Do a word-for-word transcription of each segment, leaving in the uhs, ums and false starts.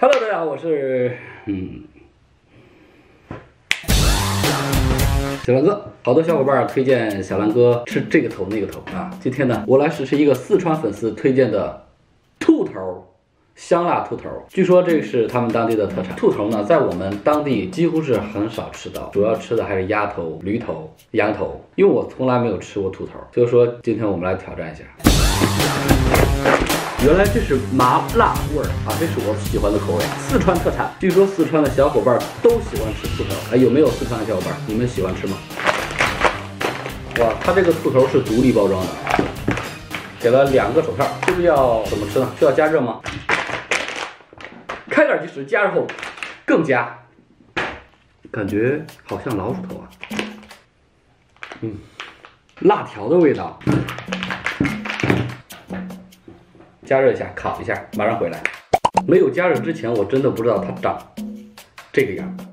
Hello， 大家好，我是嗯小蓝哥。好多小伙伴推荐小蓝哥吃这个头那个头啊。今天呢，我来试试一个四川粉丝推荐的兔头。 香辣兔头，据说这是他们当地的特产。兔头呢，在我们当地几乎是很少吃到，主要吃的还是鸭头、驴头、羊头。因为我从来没有吃过兔头，所以说今天我们来挑战一下。原来这是麻辣味儿啊，这是我喜欢的口味，四川特产。据说四川的小伙伴都喜欢吃兔头，哎，有没有四川的小伙伴？你们喜欢吃吗？哇，它这个兔头是独立包装的，给了两个手套，这个要怎么吃呢？需要加热吗？ 开盖即食，加热后更加，感觉好像老鼠头啊。嗯，辣条的味道。加热一下，烤一下，马上回来。没有加热之前，我真的不知道它长这个样。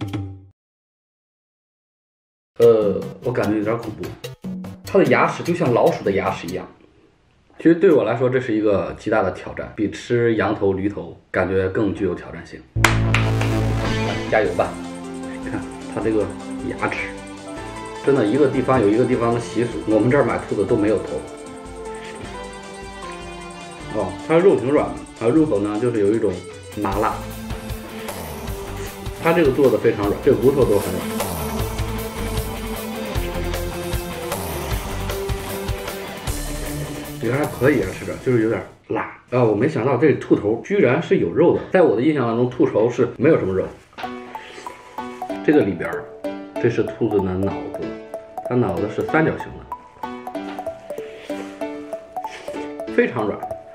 呃，我感觉有点恐怖。它的牙齿就像老鼠的牙齿一样。 其实对我来说，这是一个极大的挑战，比吃羊头、驴头感觉更具有挑战性。加油吧！看它这个牙齿，真的一个地方有一个地方的习俗，我们这儿买兔子都没有头。哦，它的肉挺软的，啊，入口呢就是有一种麻辣。它这个做的非常软，这骨头都很软。 也还可以啊，吃着就是有点辣啊！我没想到这兔头居然是有肉的，在我的印象当中，兔头是没有什么肉。这个里边，这是兔子的脑子，它脑子是三角形的，非常软，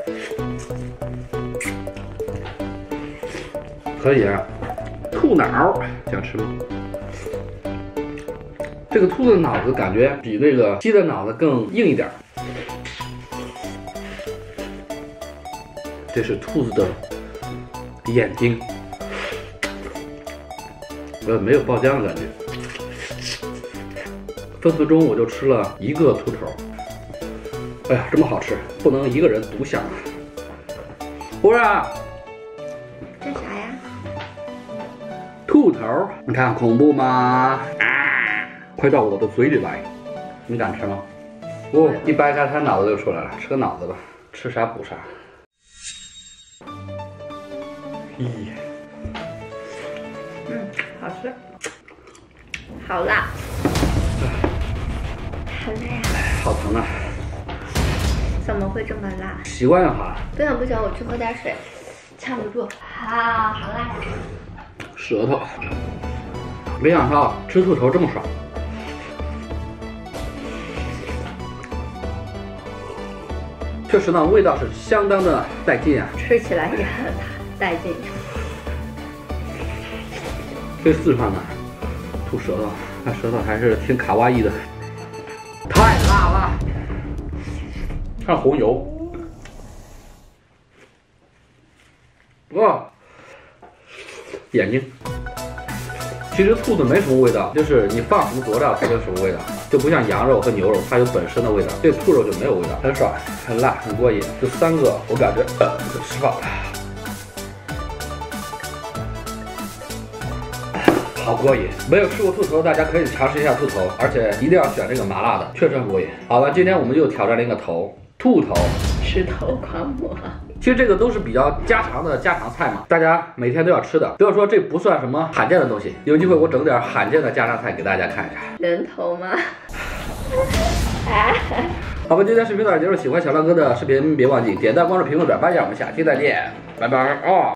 可以啊。兔脑想吃吗？这个兔子的脑子感觉比这个鸡的脑子更硬一点。 这是兔子的眼睛，呃，没有爆浆的感觉。分分钟我就吃了一个兔头，哎呀，这么好吃，不能一个人独享。不是， 这啥呀？ 兔头，你看恐怖吗？啊！快到我的嘴里来，你敢吃吗？哦，一掰开它脑子就出来了，吃个脑子吧，吃啥补啥。 咦， 嗯，好吃，好辣，好辣呀！ 好疼啊！ 怎么会这么辣？ 习惯了哈。 不行不行，我去喝点水，呛不住。啊，好辣呀！ 舌头，没想到吃兔头这么爽。确实呢，味道是相当的带劲啊， 吃起来也很带劲。 这四川的吐舌头，那舌头还是挺卡哇伊的，太辣了！看红油，哇，眼睛。其实兔子没什么味道，就是你放什么佐料它就什么味道，就不像羊肉和牛肉，它有本身的味道。这兔肉就没有味道，很爽，很辣，很过瘾。这三个我感觉呃就吃饱了。 好过瘾！没有吃过兔头，大家可以尝试一下兔头，而且一定要选这个麻辣的，确实很过瘾。好了，今天我们又挑战了一个头，兔头， 吃头狂魔。 其实这个都是比较家常的家常菜嘛，大家每天都要吃的。所以说这不算什么罕见的东西，有机会我整点罕见的家常菜给大家看一下。 人头吗？ 好吧，今天视频到此结束。喜欢小浪哥的视频，别忘记点赞、关注、评论、转发一下。我们下期再见，拜拜哦。